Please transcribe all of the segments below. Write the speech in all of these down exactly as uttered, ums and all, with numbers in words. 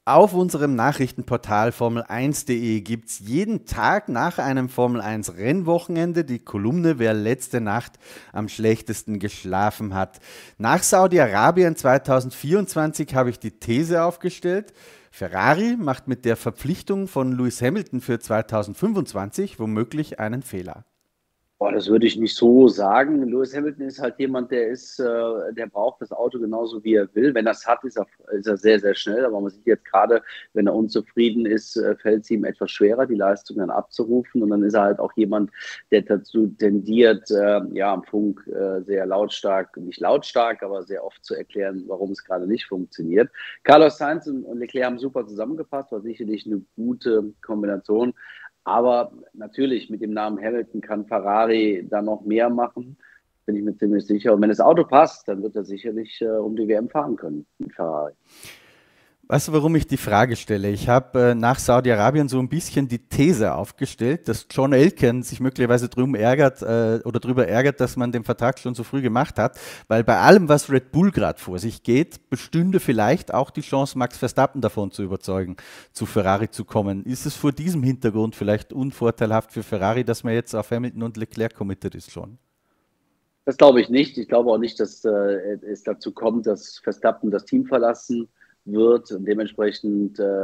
Auf unserem Nachrichtenportal Formel eins punkt de gibt es jeden Tag nach einem Formel eins Rennwochenende die Kolumne, wer letzte Nacht am schlechtesten geschlafen hat. Nach Saudi-Arabien zweitausendvierundzwanzig habe ich die These aufgestellt, Ferrari macht mit der Verpflichtung von Lewis Hamilton für zweitausendfünfundzwanzig womöglich einen Fehler. Boah, das würde ich nicht so sagen. Lewis Hamilton ist halt jemand, der ist, äh, der braucht das Auto genauso wie er will. Wenn er es hat, ist er, ist er sehr, sehr schnell. Aber man sieht jetzt gerade, wenn er unzufrieden ist, äh, fällt es ihm etwas schwerer, die Leistung dann abzurufen. Und dann ist er halt auch jemand, der dazu tendiert, äh, ja, am Funk äh, sehr lautstark, nicht lautstark, aber sehr oft zu erklären, warum es gerade nicht funktioniert. Carlos Sainz und Leclerc haben super zusammengepasst, war sicherlich eine gute Kombination. Aber natürlich, mit dem Namen Hamilton kann Ferrari da noch mehr machen, bin ich mir ziemlich sicher. Und wenn das Auto passt, dann wird er sicherlich äh, um die W M fahren können mit Ferrari. Weißt du, warum ich die Frage stelle? Ich habe äh, nach Saudi-Arabien so ein bisschen die These aufgestellt, dass John Elkann sich möglicherweise drüber ärgert, äh, oder darüber ärgert, dass man den Vertrag schon so früh gemacht hat, weil bei allem, was Red Bull gerade vor sich geht, bestünde vielleicht auch die Chance, Max Verstappen davon zu überzeugen, zu Ferrari zu kommen. Ist es vor diesem Hintergrund vielleicht unvorteilhaft für Ferrari, dass man jetzt auf Hamilton und Leclerc committed ist schon? Das glaube ich nicht. Ich glaube auch nicht, dass äh, es dazu kommt, dass Verstappen das Team verlassen wird. Und dementsprechend äh,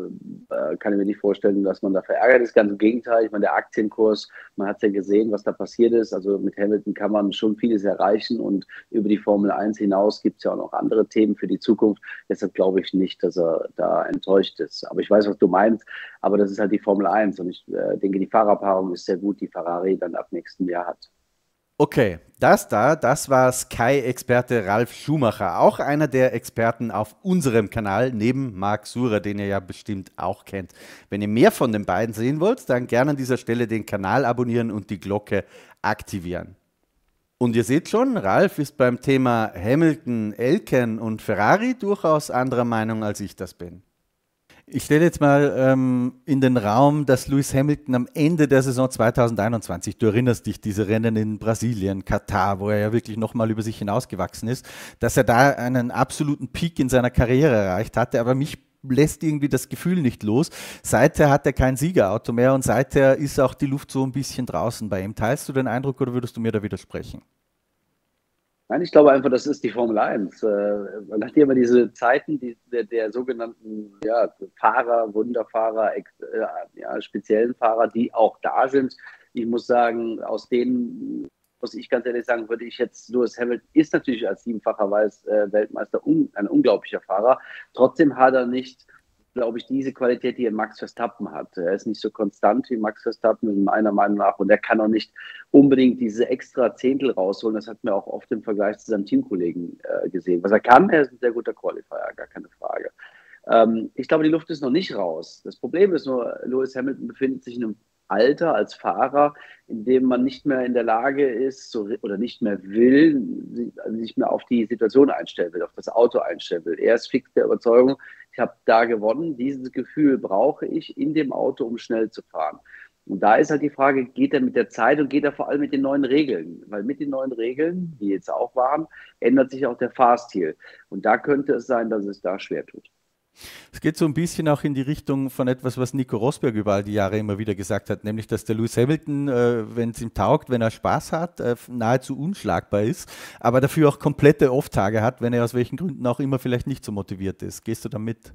äh, kann ich mir nicht vorstellen, dass man da verärgert ist. Ganz im Gegenteil. Ich meine, der Aktienkurs, man hat ja gesehen, was da passiert ist. Also mit Hamilton kann man schon vieles erreichen. Und über die Formel eins hinaus gibt es ja auch noch andere Themen für die Zukunft. Deshalb glaube ich nicht, dass er da enttäuscht ist. Aber ich weiß, was du meinst. Aber das ist halt die Formel eins. Und ich äh, denke, die Fahrerpaarung ist sehr gut, die Ferrari dann ab nächstem Jahr hat. Okay, das da, das war Sky-Experte Ralf Schumacher, auch einer der Experten auf unserem Kanal, neben Marc Surer, den ihr ja bestimmt auch kennt. Wenn ihr mehr von den beiden sehen wollt, dann gerne an dieser Stelle den Kanal abonnieren und die Glocke aktivieren. Und ihr seht schon, Ralf ist beim Thema Hamilton, Elkann und Ferrari durchaus anderer Meinung, als ich das bin. Ich stelle jetzt mal ähm, in den Raum, dass Lewis Hamilton am Ende der Saison zweitausendeinundzwanzig, du erinnerst dich, diese Rennen in Brasilien, Katar, wo er ja wirklich nochmal über sich hinausgewachsen ist, dass er da einen absoluten Peak in seiner Karriere erreicht hatte, aber mich lässt irgendwie das Gefühl nicht los. Seither hat er kein Siegerauto mehr und seither ist auch die Luft so ein bisschen draußen bei ihm. Teilst du den Eindruck oder würdest du mir da widersprechen? Nein, ich glaube einfach, das ist die Formel eins. Äh, man hat ja immer diese Zeiten die, der, der sogenannten ja, Fahrer, Wunderfahrer, ex, äh, ja, speziellen Fahrer, die auch da sind. Ich muss sagen, aus denen, muss ich ganz ehrlich sagen, würde ich jetzt, Lewis Hamilton ist natürlich als siebenfacher Weiß, äh, Weltmeister un, ein unglaublicher Fahrer. Trotzdem hat er nicht, glaube ich, diese Qualität, die Max Verstappen hat. Er ist nicht so konstant wie Max Verstappen, meiner Meinung nach. Und er kann auch nicht unbedingt diese extra Zehntel rausholen. Das hat man auch oft im Vergleich zu seinem Teamkollegen äh, gesehen. Was er kann, er ist ein sehr guter Qualifier, gar keine Frage. Ähm, ich glaube, die Luft ist noch nicht raus. Das Problem ist nur, Lewis Hamilton befindet sich in einem Alter als Fahrer, in dem man nicht mehr in der Lage ist so, oder nicht mehr will, nicht mehr auf die Situation einstellen will, auf das Auto einstellen will. Er ist fix der Überzeugung, ich habe da gewonnen, dieses Gefühl brauche ich in dem Auto, um schnell zu fahren. Und da ist halt die Frage, geht er mit der Zeit und geht er vor allem mit den neuen Regeln? Weil mit den neuen Regeln, die jetzt auch waren, ändert sich auch der Fahrstil. Und da könnte es sein, dass es da schwer tut. Es geht so ein bisschen auch in die Richtung von etwas, was Nico Rosberg über all die Jahre immer wieder gesagt hat, nämlich, dass der Lewis Hamilton, äh, wenn es ihm taugt, wenn er Spaß hat, äh, nahezu unschlagbar ist, aber dafür auch komplette Off-Tage hat, wenn er aus welchen Gründen auch immer vielleicht nicht so motiviert ist. Gehst du da mit?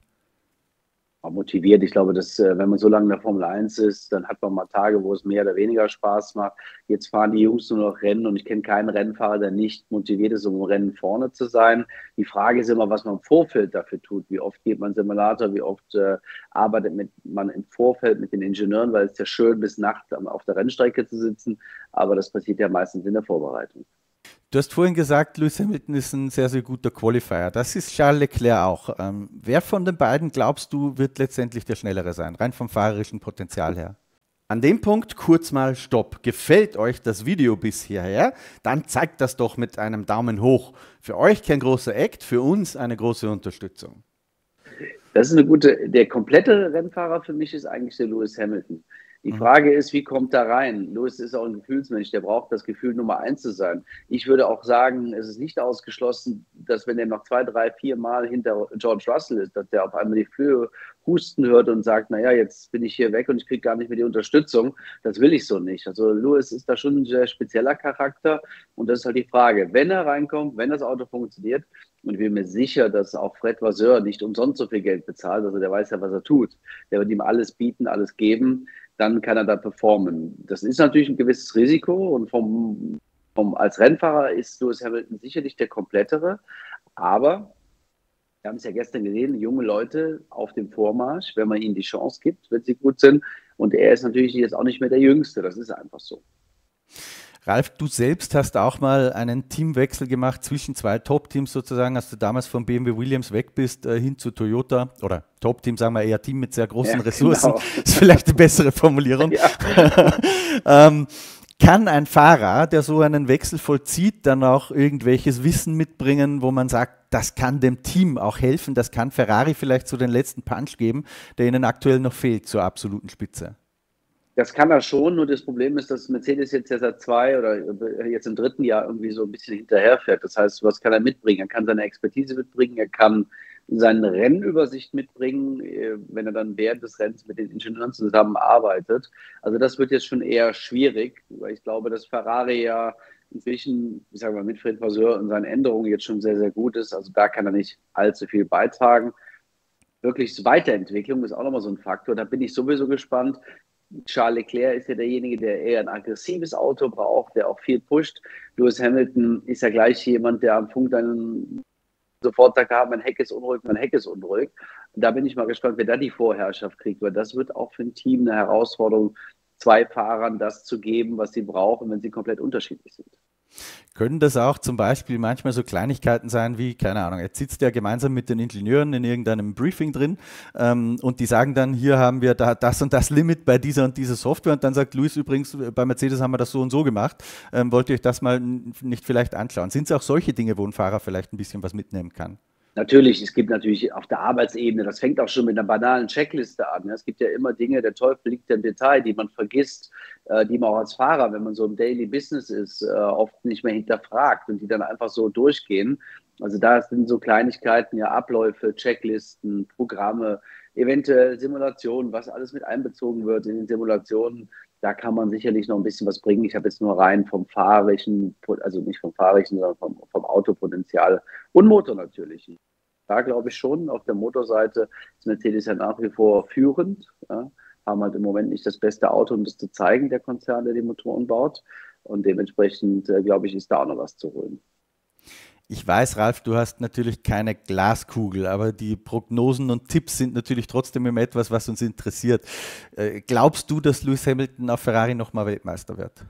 Motiviert. Ich glaube, dass wenn man so lange in der Formel eins ist, dann hat man mal Tage, wo es mehr oder weniger Spaß macht. Jetzt fahren die Jungs nur noch Rennen und ich kenne keinen Rennfahrer, der nicht motiviert ist, um im Rennen vorne zu sein. Die Frage ist immer, was man im Vorfeld dafür tut. Wie oft geht man Simulator, wie oft äh, arbeitet mit, man im Vorfeld mit den Ingenieuren, weil es ist ja schön, bis Nacht auf der Rennstrecke zu sitzen, aber das passiert ja meistens in der Vorbereitung. Du hast vorhin gesagt, Lewis Hamilton ist ein sehr, sehr guter Qualifier. Das ist Charles Leclerc auch. Ähm, wer von den beiden, glaubst du, wird letztendlich der Schnellere sein, rein vom fahrerischen Potenzial her? An dem Punkt kurz mal Stopp. Gefällt euch das Video bis hierher? Dann zeigt das doch mit einem Daumen hoch. Für euch kein großer Act, für uns eine große Unterstützung. Das ist eine gute, der komplette Rennfahrer für mich ist eigentlich der Lewis Hamilton. Die Mhm. Frage ist, wie kommt er rein? Lewis ist auch ein Gefühlsmensch, der braucht das Gefühl, Nummer eins zu sein. Ich würde auch sagen, es ist nicht ausgeschlossen, dass wenn er noch zwei, drei, vier Mal hinter George Russell ist, dass der auf einmal die Flöhe husten hört und sagt, naja, jetzt bin ich hier weg und ich kriege gar nicht mehr die Unterstützung. Das will ich so nicht. Also Lewis ist da schon ein sehr spezieller Charakter und das ist halt die Frage, wenn er reinkommt, wenn das Auto funktioniert, und ich bin mir sicher, dass auch Fred Vasseur nicht umsonst so viel Geld bezahlt, also der weiß ja, was er tut. Der wird ihm alles bieten, alles geben, dann kann er da performen. Das ist natürlich ein gewisses Risiko und vom, vom, als Rennfahrer ist Lewis Hamilton sicherlich der komplettere, aber wir haben es ja gestern gesehen, junge Leute auf dem Vormarsch, wenn man ihnen die Chance gibt, wenn sie gut sind. Und er ist natürlich jetzt auch nicht mehr der Jüngste, das ist einfach so. Ralf, du selbst hast auch mal einen Teamwechsel gemacht zwischen zwei Top-Teams sozusagen, als du damals von B M W Williams weg bist, äh, hin zu Toyota oder Top-Team, sagen wir eher Team mit sehr großen Ja, Ressourcen, genau. ist vielleicht eine bessere Formulierung. Ja. ähm, kann ein Fahrer, der so einen Wechsel vollzieht, dann auch irgendwelches Wissen mitbringen, wo man sagt, das kann dem Team auch helfen, das kann Ferrari vielleicht so den letzten Punch geben, der ihnen aktuell noch fehlt zur absoluten Spitze? Das kann er schon, nur das Problem ist, dass Mercedes jetzt ja seit zwei oder jetzt im dritten Jahr irgendwie so ein bisschen hinterherfährt. Das heißt, was kann er mitbringen? Er kann seine Expertise mitbringen, er kann seine Rennübersicht mitbringen, wenn er dann während des Rennens mit den Ingenieuren zusammenarbeitet. Also das wird jetzt schon eher schwierig, weil ich glaube, dass Ferrari ja inzwischen, ich sage mal, mit Fred Vasseur und seinen Änderungen jetzt schon sehr, sehr gut ist. Also da kann er nicht allzu viel beitragen. Wirklich Weiterentwicklung ist auch nochmal so ein Faktor. Da bin ich sowieso gespannt. Charles Leclerc ist ja derjenige, der eher ein aggressives Auto braucht, der auch viel pusht. Lewis Hamilton ist ja gleich jemand, der am Punkt einen sofort sagt, ah, mein Heck ist unruhig, mein Heck ist unruhig. Und da bin ich mal gespannt, wer da die Vorherrschaft kriegt, weil das wird auch für ein Team eine Herausforderung, zwei Fahrern das zu geben, was sie brauchen, wenn sie komplett unterschiedlich sind. Können das auch zum Beispiel manchmal so Kleinigkeiten sein wie, keine Ahnung, jetzt sitzt er gemeinsam mit den Ingenieuren in irgendeinem Briefing drin ähm, und die sagen dann, hier haben wir da das und das Limit bei dieser und dieser Software und dann sagt Luis übrigens, bei Mercedes haben wir das so und so gemacht, ähm, wollt ihr euch das mal nicht vielleicht anschauen? Sind es auch solche Dinge, wo ein Fahrer vielleicht ein bisschen was mitnehmen kann? Natürlich, es gibt natürlich auf der Arbeitsebene, das fängt auch schon mit einer banalen Checkliste an. Es gibt ja immer Dinge, der Teufel liegt im Detail, die man vergisst, äh, die man auch als Fahrer, wenn man so im Daily Business ist, äh, oft nicht mehr hinterfragt und die dann einfach so durchgehen. Also da sind so Kleinigkeiten, ja, Abläufe, Checklisten, Programme, eventuell Simulationen, was alles mit einbezogen wird in den Simulationen. Da kann man sicherlich noch ein bisschen was bringen. Ich habe jetzt nur rein vom fahrerischen, also nicht vom fahrerischen, sondern vom, vom Autopotenzial und Motor natürlich. Da glaube ich schon, auf der Motorseite ist Mercedes ja nach wie vor führend. Ja, haben halt im Moment nicht das beste Auto, um das zu zeigen, der Konzern, der die Motoren baut. Und dementsprechend, äh, glaube ich, ist da auch noch was zu holen. Ich weiß, Ralf, du hast natürlich keine Glaskugel, aber die Prognosen und Tipps sind natürlich trotzdem immer etwas, was uns interessiert. Äh, glaubst du, dass Lewis Hamilton auf Ferrari nochmal Weltmeister wird?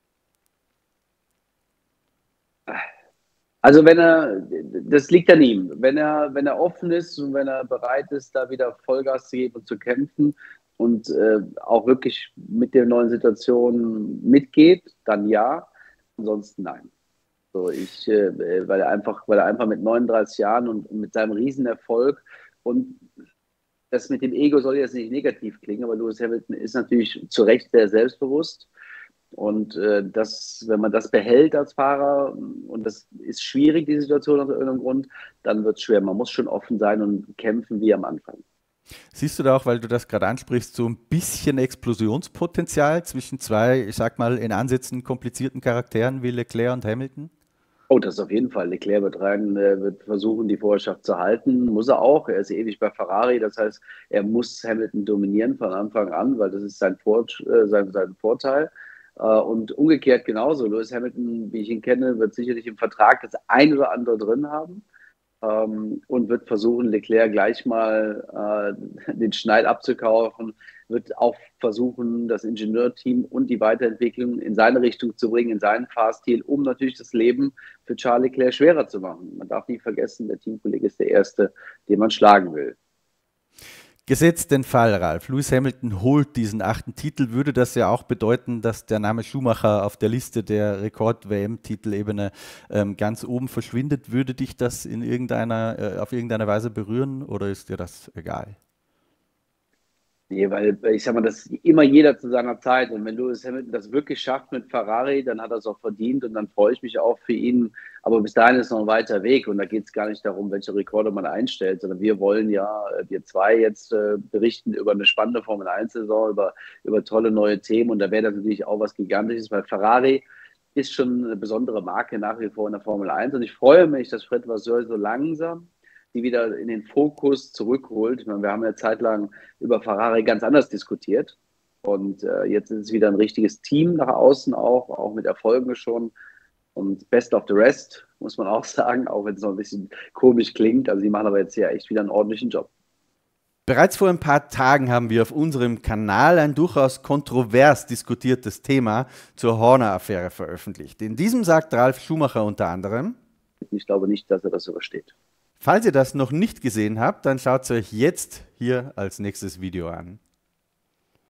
Also wenn er, das liegt an ihm. Wenn er, wenn er offen ist und wenn er bereit ist, da wieder Vollgas zu geben und zu kämpfen und äh, auch wirklich mit der neuen Situation mitgeht, dann ja. Ansonsten nein. So, ich, äh, weil er einfach, weil er einfach mit neununddreißig Jahren und mit seinem Riesenerfolg und das mit dem Ego soll jetzt nicht negativ klingen, aber Lewis Hamilton ist natürlich zu Recht sehr selbstbewusst. Und äh, das, wenn man das behält als Fahrer, und das ist schwierig, die Situation aus irgendeinem Grund, dann wird es schwer. Man muss schon offen sein und kämpfen wie am Anfang. Siehst du da auch, weil du das gerade ansprichst, so ein bisschen Explosionspotenzial zwischen zwei, ich sag mal, in Ansätzen komplizierten Charakteren wie Leclerc und Hamilton? Oh, das auf jeden Fall. Leclerc wird rein, äh, wird versuchen, die Vorherrschaft zu halten. Muss er auch. Er ist ewig bei Ferrari. Das heißt, er muss Hamilton dominieren von Anfang an, weil das ist sein, Vor äh, sein, sein Vorteil. Äh, und umgekehrt genauso. Lewis Hamilton, wie ich ihn kenne, wird sicherlich im Vertrag das ein oder andere drin haben. Ähm, und wird versuchen, Leclerc gleich mal äh, den Schneid abzukaufen, wird auch versuchen, das Ingenieurteam und die Weiterentwicklung in seine Richtung zu bringen, in seinen Fahrstil, um natürlich das Leben für Charles Leclerc schwerer zu machen. Man darf nicht vergessen, der Teamkollege ist der Erste, den man schlagen will. Gesetzt den Fall, Ralf, Lewis Hamilton holt diesen achten Titel, würde das ja auch bedeuten, dass der Name Schumacher auf der Liste der Rekord-W M-Titelebene ähm, ganz oben verschwindet. Würde dich das in irgendeiner, äh, auf irgendeine Weise berühren oder ist dir das egal? Nee, weil ich sag mal, das ist immer jeder zu seiner Zeit. Und wenn Lewis Hamilton das wirklich schafft mit Ferrari, dann hat er es auch verdient und dann freue ich mich auch für ihn. Aber bis dahin ist noch ein weiter Weg und da geht es gar nicht darum, welche Rekorde man einstellt, sondern wir wollen ja, wir zwei jetzt äh, berichten über eine spannende Formel eins Saison, über, über tolle neue Themen und da wäre das natürlich auch was Gigantisches, weil Ferrari ist schon eine besondere Marke nach wie vor in der Formel eins und ich freue mich, dass Fred Vasseur so langsam die wieder in den Fokus zurückholt. Ich meine, wir haben ja zeitlang über Ferrari ganz anders diskutiert. Und äh, jetzt ist es wieder ein richtiges Team nach außen auch, auch mit Erfolgen schon. Und best of the rest, muss man auch sagen, auch wenn es noch ein bisschen komisch klingt. Also die machen aber jetzt ja echt wieder einen ordentlichen Job. Bereits vor ein paar Tagen haben wir auf unserem Kanal ein durchaus kontrovers diskutiertes Thema zur Horner-Affäre veröffentlicht. In diesem sagt Ralf Schumacher unter anderem: Ich glaube nicht, dass er das übersteht. Falls ihr das noch nicht gesehen habt, dann schaut es euch jetzt hier als nächstes Video an.